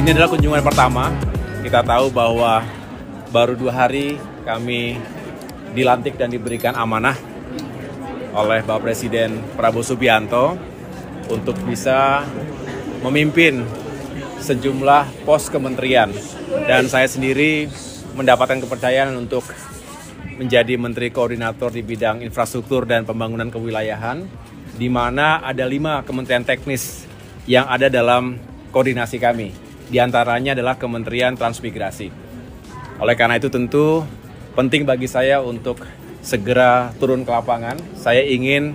Ini adalah kunjungan pertama. Kita tahu bahwa baru 2 hari kami dilantik dan diberikan amanah oleh Bapak Presiden Prabowo Subianto untuk bisa memimpin sejumlah pos kementerian. Dan saya sendiri mendapatkan kepercayaan untuk menjadi Menteri Koordinator di bidang infrastruktur dan pembangunan kewilayahan, di mana ada 5 kementerian teknis yang ada dalam koordinasi kami. Di antaranya adalah Kementerian Transmigrasi. Oleh karena itu tentu penting bagi saya untuk segera turun ke lapangan. Saya ingin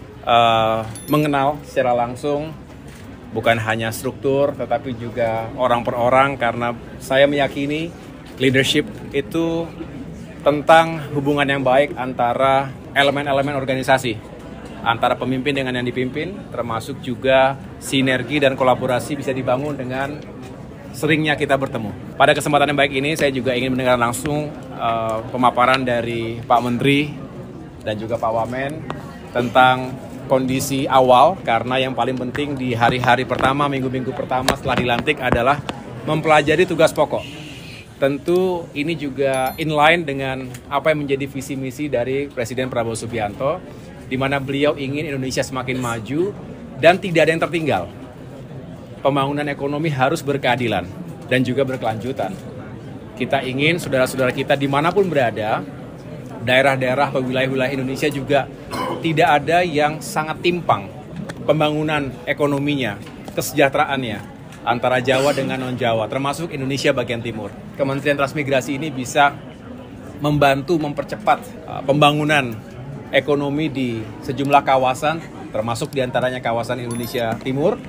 mengenal secara langsung bukan hanya struktur tetapi juga orang per orang, karena saya meyakini leadership itu tentang hubungan yang baik antara elemen-elemen organisasi, antara pemimpin dengan yang dipimpin, termasuk juga sinergi dan kolaborasi bisa dibangun dengan seringnya kita bertemu. Pada kesempatan yang baik ini saya juga ingin mendengar langsung pemaparan dari Pak Menteri dan juga Pak Wamen tentang kondisi awal, karena yang paling penting di hari-hari pertama, minggu-minggu pertama setelah dilantik adalah mempelajari tugas pokok. Tentu ini juga inline dengan apa yang menjadi visi misi dari Presiden Prabowo Subianto, di mana beliau ingin Indonesia semakin maju dan tidak ada yang tertinggal. Pembangunan ekonomi harus berkeadilan dan juga berkelanjutan. Kita ingin saudara-saudara kita dimanapun berada, daerah-daerah atau wilayah-wilayah Indonesia juga tidak ada yang sangat timpang pembangunan ekonominya, kesejahteraannya antara Jawa dengan non-Jawa, termasuk Indonesia bagian timur. Kementerian Transmigrasi ini bisa membantu mempercepat pembangunan ekonomi di sejumlah kawasan, termasuk diantaranya kawasan Indonesia Timur,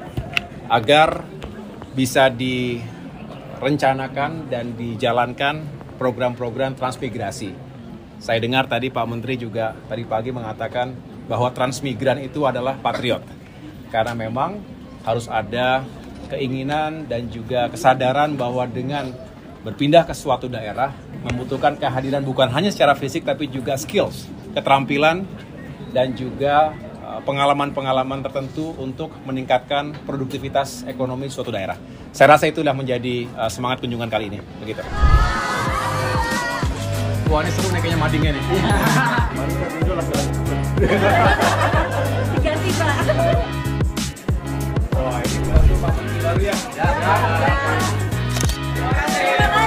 agar bisa direncanakan dan dijalankan program-program transmigrasi. Saya dengar tadi Pak Menteri juga tadi pagi mengatakan bahwa transmigran itu adalah patriot. Karena memang harus ada keinginan dan juga kesadaran bahwa dengan berpindah ke suatu daerah membutuhkan kehadiran bukan hanya secara fisik tapi juga skills, keterampilan dan juga pengalaman-pengalaman tertentu untuk meningkatkan produktivitas ekonomi suatu daerah. Saya rasa itulah menjadi semangat kunjungan kali ini. Begitu. Wah, ini seru nih kayaknya madingnya nih. Diganti, Pak. Wah, ini baru Pak Menteri baru ya. Terima kasih.